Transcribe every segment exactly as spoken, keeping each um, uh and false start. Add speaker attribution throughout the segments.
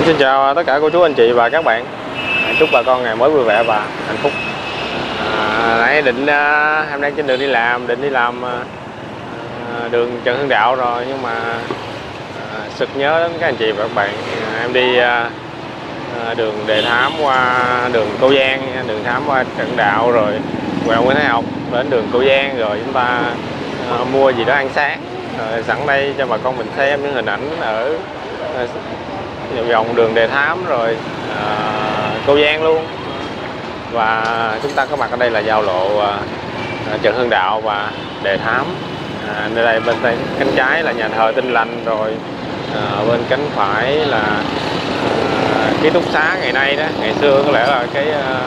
Speaker 1: Xin chào tất cả cô chú anh chị và các bạn. Chúc bà con ngày mới vui vẻ và hạnh phúc. À, nãy định à, hôm nay trên đường đi làm, định đi làm à, đường Trần Hưng Đạo rồi, nhưng mà à, sực nhớ đến các anh chị và các bạn. À, em đi à, đường Đề Thám qua đường Cô Giang, đường Thám qua Trần Hưng Đạo rồi quẹo Nguyễn Thái Học đến đường Cô Giang, rồi chúng ta à, mua gì đó ăn sáng. Rồi sẵn đây cho bà con mình xem những hình ảnh ở à, vòng đường Đề Thám rồi à, Cô Giang luôn. Và chúng ta có mặt ở đây là giao lộ à, Trần Hưng Đạo và Đề Thám. À, nơi đây bên tay cánh trái là nhà thờ Tin Lành, rồi à, bên cánh phải là à, ký túc xá ngày nay đó. Ngày xưa có lẽ là cái à,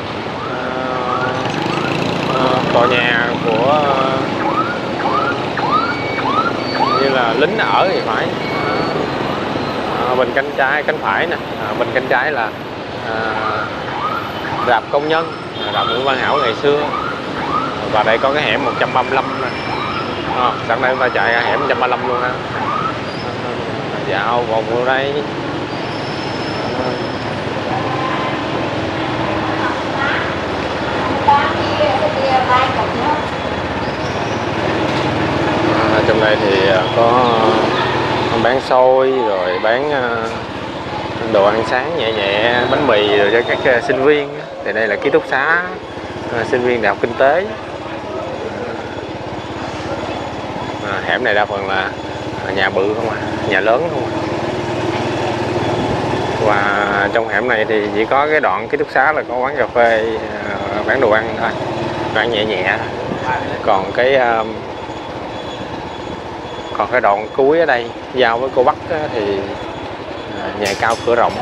Speaker 1: à, tòa nhà của như là lính ở thì phải. À, bên cánh trái cánh phải nè, à, bên cánh trái là à, rạp công nhân, à, rạp Nguyễn Văn Hảo ngày xưa. Và đây có cái hẻm một trăm ba mươi lăm nè. À, sẵn đây chúng ta chạy ra hẻm một trăm ba mươi lăm luôn ha. Dạo vòng vô đây. À, trong đây thì có bán xôi rồi bán đồ ăn sáng nhẹ nhẹ, bánh mì rồi cho các sinh viên. Thì đây là ký túc xá sinh viên Đại học Kinh tế. À, hẻm này đa phần là nhà bự không à, nhà lớn không à. Và trong hẻm này thì chỉ có cái đoạn ký túc xá là có quán cà phê bán đồ ăn thôi, bán nhẹ nhẹ. Còn cái còn cái đoạn cuối ở đây giao với cô Bắc thì nhà cao cửa rộng.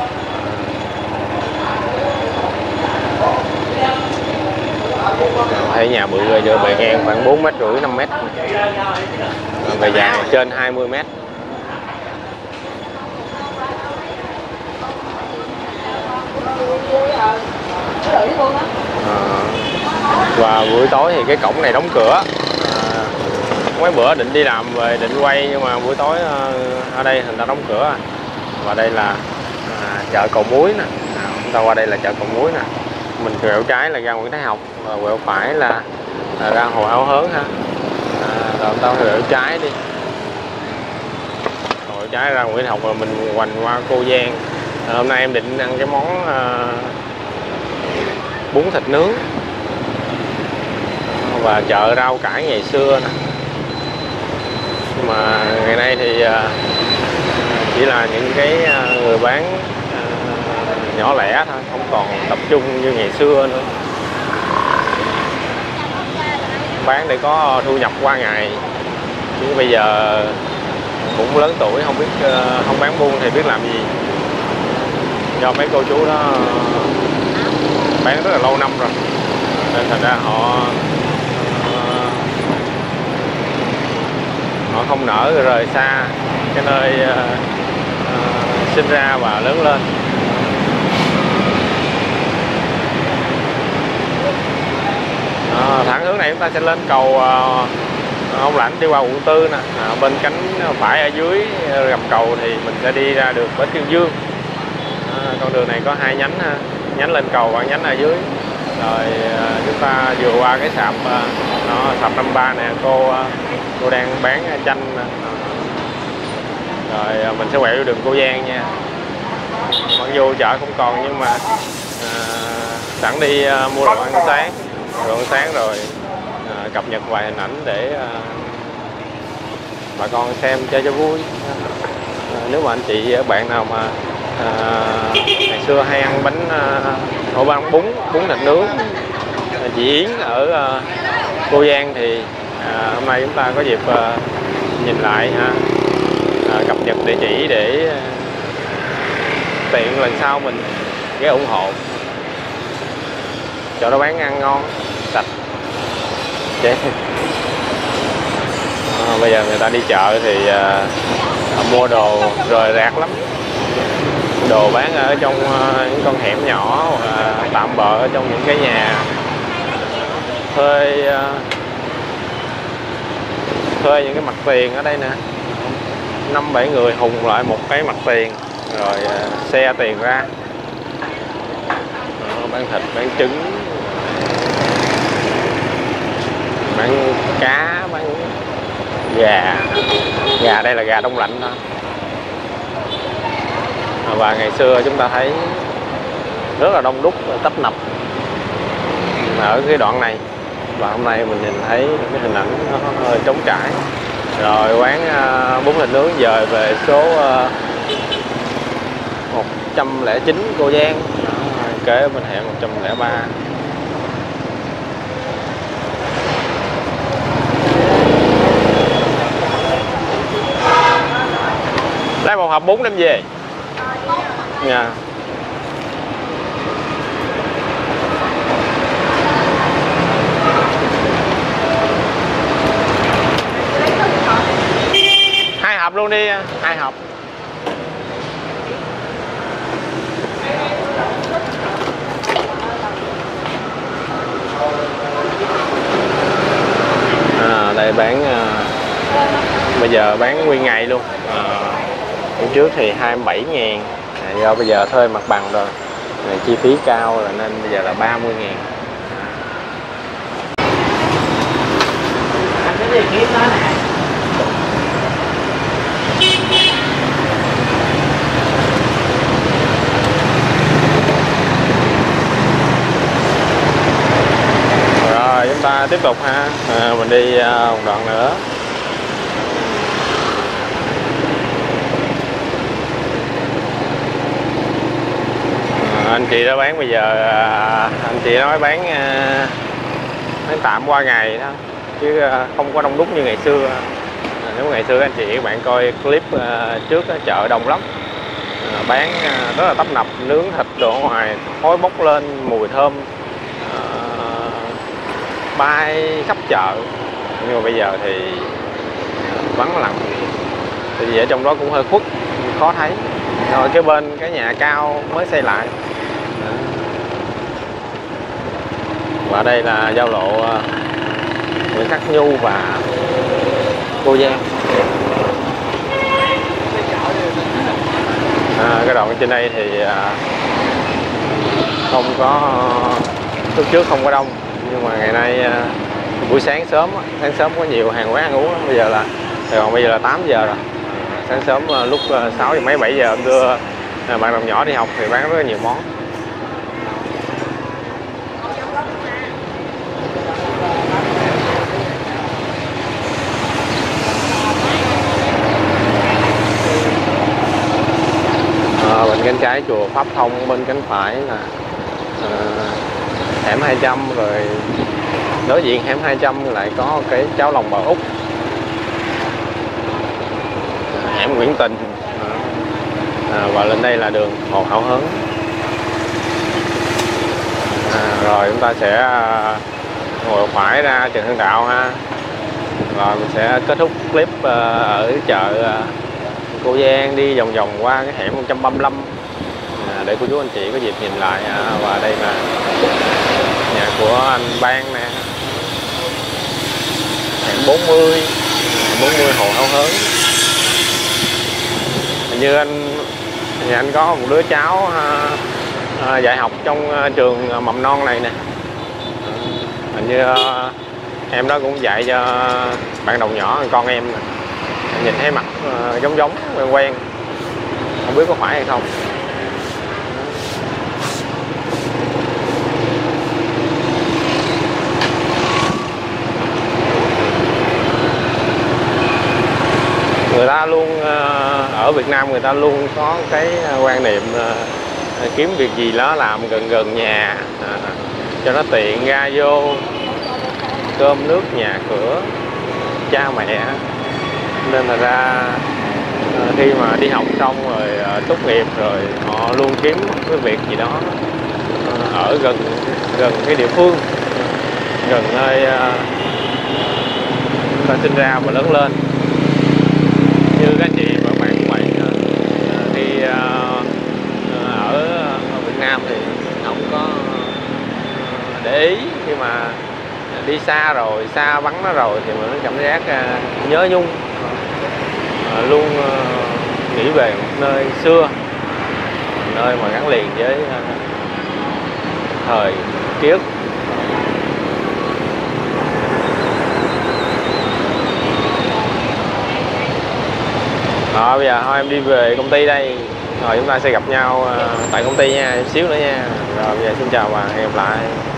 Speaker 1: Thấy nhà bự rồi, giờ bề ngang khoảng bốn mét rưỡi năm mét, bề dài trên hai mươi mét. À, và buổi tối thì cái cổng này đóng cửa. À, mấy bữa định đi làm về định quay, nhưng mà buổi tối ở đây người ta đóng cửa. Và đây là à, chợ Cầu Muối nè. À, chúng ta qua đây là chợ Cầu Muối nè. Mình quẹo trái là ra Nguyễn Thái Học, và quẹo phải là, là ra Hồ Áo Hớn ha. À, rồi chúng ta quẹo trái đi, quẹo trái ra Nguyễn Thái Học rồi mình hoành qua Cô Giang. À, hôm nay em định ăn cái món à, bún thịt nướng và chợ rau cải ngày xưa nè. Nhưng mà ngày nay thì à, chỉ là những cái người bán à, nhỏ lẻ thôi, không còn tập trung như ngày xưa nữa. Bán để có thu nhập qua ngày, chứ bây giờ cũng lớn tuổi, không biết không bán buôn thì biết làm gì. Do mấy cô chú đó bán rất là lâu năm rồi nên thành ra họ họ không nỡ rời xa cái nơi uh, uh, sinh ra và lớn lên. À, thẳng hướng này chúng ta sẽ lên cầu uh, Ông Lãnh đi qua quận tư nè. À, bên cánh phải ở dưới gầm cầu thì mình sẽ đi ra đường Bến Trương Dương. À, con đường này có hai nhánh ha, nhánh lên cầu và nhánh ở dưới. Rồi uh, chúng ta vừa qua cái sạp uh, nó sạp năm ba nè, cô uh, cô đang bán chanh nè. Rồi uh, mình sẽ quẹo vô đường Cô Giang nha. Mặc dù chợ không còn, nhưng mà uh, sẵn đi uh, mua đồ ăn sáng, đồ ăn sáng rồi uh, cập nhật vài hình ảnh để uh, bà con xem chơi cho vui. Uh, nếu mà anh chị bạn nào mà uh, ngày xưa hay ăn bánh uh, ổ bánh bún bún thịt nướng chị Yến ở uh, Cô Giang thì uh, hôm nay chúng ta có dịp uh, nhìn lại ha, uh, cập nhật địa chỉ để uh, tiện lần sau mình ghé ủng hộ. Chỗ đó bán ăn ngon sạch. Okay. À, bây giờ người ta đi chợ thì uh, mua đồ rời rạc lắm. Đồ bán ở trong uh, những con hẻm nhỏ, uh, tạm bợ ở trong những cái nhà thuê uh, thuê những cái mặt tiền ở đây nè, năm bảy người hùng lại một cái mặt tiền. rồi xe tiền ra. Đó, bán thịt, bán trứng, bán cá, bán gà. Gà đây là gà đông lạnh thôi. Và ngày xưa chúng ta thấy rất là đông đúc, tấp nập ở cái đoạn này, và hôm nay mình nhìn thấy cái hình ảnh nó hơi trống trải. Rồi quán uh, bún thịt nướng dời về số uh, một trăm lẻ chín Cô Giang. Đó, kế bên hẻm một trăm lẻ ba. Lấy một hộp bún đem về nha. Hai hộp luôn đi, hai hộp. À, đây bán à, bây giờ bán nguyên ngày luôn. À, hôm trước thì hai mươi bảy ngàn, à, do bây giờ thuê mặt bằng rồi, à, chi phí cao là nên bây giờ là ba mươi ngàn.
Speaker 2: Anh cái gì kiếm đó nè.
Speaker 1: Rồi chúng ta tiếp tục ha, à, mình đi à, một đoạn nữa. À, anh chị đó bán bây giờ, à, anh chị nói bán à, bán tạm qua ngày đó, chứ à, không có đông đúc như ngày xưa. À, nếu ngày xưa anh chị các bạn coi clip à, trước đó, chợ đông lắm, à, bán à, rất là tấp nập, nướng thịt đồ ngoài khói bốc lên mùi thơm à, bay khắp chợ. Nhưng mà bây giờ thì vắng lặng, thì ở trong đó cũng hơi khuất, khó thấy. Rồi cái bên cái nhà cao mới xây lại. Đó. Và đây là giao lộ Nguyễn Khắc Nhu và Cô Giang. À, cái đoạn trên đây thì không có, lúc trước không có đông, nhưng mà ngày nay buổi sáng sớm, sáng sớm có nhiều hàng quán ăn uống. Bây giờ là còn bây giờ là tám giờ rồi. Sáng sớm lúc sáu giờ mấy bảy giờ em đưa bạn đồng nhỏ đi học thì bán rất là nhiều món. À, bên cánh trái chùa Pháp Thông, bên cánh phải là à, hẻm hai trăm, rồi đối diện hẻm hai trăm lại có cái cháo lòng bò Úc, à, hẻm Nguyễn Tình, à, và lên đây là đường Hồ Hảo Hớn. À, rồi chúng ta sẽ ngồi phải ra Trần Hưng Đạo ha, rồi mình sẽ kết thúc clip ở chợ Cô Giang, đi vòng vòng qua cái hẻm một trăm ba mươi lăm, à, để cô chú anh chị có dịp nhìn lại. À, và đây là nhà của anh Ban nè, hẻm bốn mươi, bốn mươi Hồ Hảo Hớn. Hình như anh thì anh có một đứa cháu à, à, dạy học trong à, trường mầm non này nè. À, hình như à, em đó cũng dạy cho bạn đồng nhỏ, con em nè. Nhìn thấy mặt uh, giống giống quen quen, không biết có phải hay không. Người ta luôn uh, ở Việt Nam người ta luôn có cái quan niệm uh, kiếm việc gì đó làm gần gần nhà, uh, cho nó tiện ra vô, cơm nước nhà cửa cha mẹ. Nên là ra khi mà đi học xong rồi tốt nghiệp rồi họ luôn kiếm cái việc gì đó ở gần gần cái địa phương, gần nơi ta sinh ra và lớn lên. Như các anh chị và các bạn cũng vậy, khi ở Việt Nam thì không có để ý, khi mà đi xa rồi, xa vắng nó rồi thì mình cảm giác nhớ nhung, luôn nghĩ về một nơi xưa nơi mà gắn liền với uh, thời ký ức. Rồi bây giờ thôi em đi về công ty đây, rồi chúng ta sẽ gặp nhau uh, tại công ty nha, chút xíu nữa nha. Rồi bây giờ xin chào và hẹn gặp lại.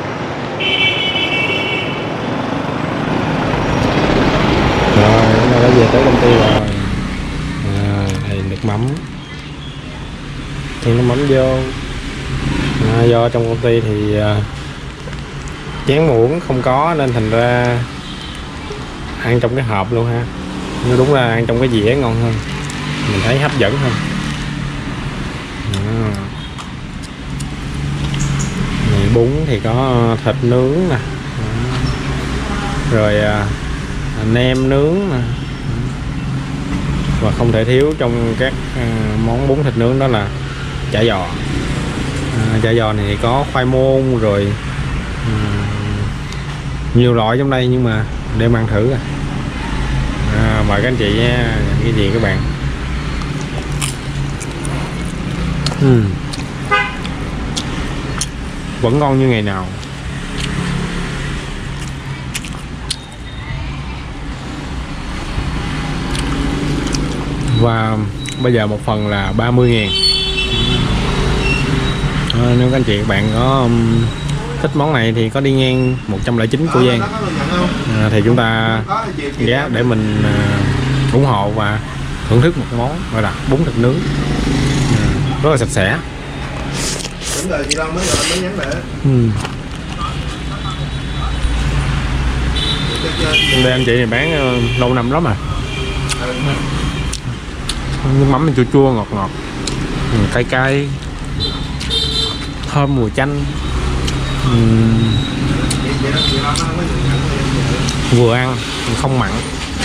Speaker 2: Rồi chúng ta đã về tới công ty rồi. À, đây nước mắm, thêm nước mắm vô. À, do trong công ty thì à, chén muỗng không có nên thành ra ăn trong cái hộp luôn ha. Nhưng đúng là ăn trong cái dĩa ngon hơn, mình thấy hấp dẫn hơn. À. Này, bún thì có thịt nướng nè, rồi à, nem nướng nè, và không thể thiếu trong các à, món bún thịt nướng đó là chả giò. À, chả giò này thì có khoai môn rồi à, nhiều loại trong đây, nhưng mà để ăn thử à. À, mời các anh chị nha, cái gì các bạn. uhm. Vẫn ngon như ngày nào. Và bây giờ một phần là ba mươi ngàn. À, nếu các anh chị các bạn có um, thích món này thì có đi ngang một trăm lẻ chín Cô Giang à, thì chúng ta ghé để mình uh, ủng hộ và thưởng thức một món gọi là bún thịt nướng à, rất là sạch sẽ. Ừ. Đây anh chị này bán uh, lâu năm lắm à. Nước mắm mình chua chua ngọt ngọt, cay cay, thơm mùi chanh. uhm. Vừa ăn không mặn.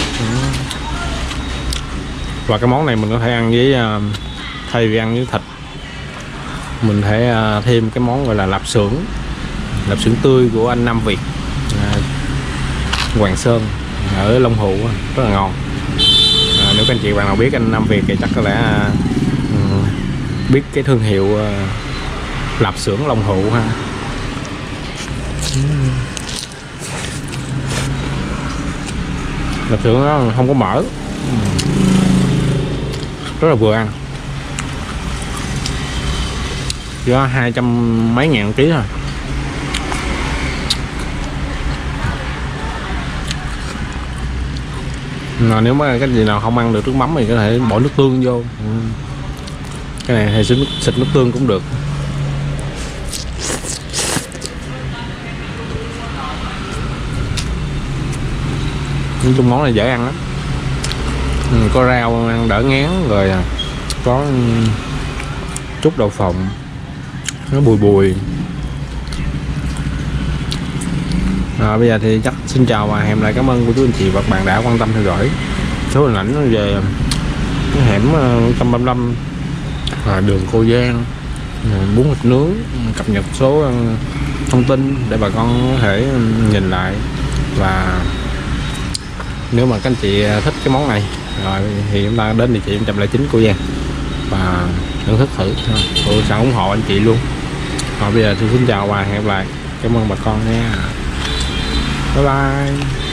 Speaker 2: Và cái món này mình có thể ăn với uh, thay vì ăn với thịt, mình thể uh, thêm cái món gọi là lạp xưởng, lạp xưởng tươi của anh Nam Việt uh, Hoàng Sơn ở Long Hữu, rất là ngon. À, nếu các anh chị bạn nào biết anh Nam Việt thì chắc có lẽ uh, biết cái thương hiệu uh, lạp xưởng Long Hữu ha. uhm. Lạp xưởng nó không có mỡ, uhm. rất là vừa ăn. Chỉ có hai trăm mấy ngàn ký thôi. Mà nếu mà cái gì nào không ăn được nước mắm thì có thể bỏ nước tương vô. Ừ. Cái này thì xịt nước, xịt nước tương cũng được. Nhưng trong món này dễ ăn lắm. Ừ, có rau ăn đỡ ngán, rồi có chút đậu phộng, nó bùi bùi. À, bây giờ thì chắc xin chào và hẹn lại, cảm ơn của chú anh chị và các bạn đã quan tâm theo dõi số hình ảnh về cái hẻm một trăm ba mươi lăm à, đường Cô Giang, bún thịt nướng, cập nhật số thông tin để bà con có thể nhìn lại. Và nếu mà các anh chị thích cái món này rồi thì chúng ta đến địa chỉ một trăm lẻ chín Cô Giang và thưởng thức thử, tôi sẵn ủng hộ anh chị luôn. Rồi bây giờ tôi xin chào và hẹn gặp lại, cảm ơn bà con nha, bye bye.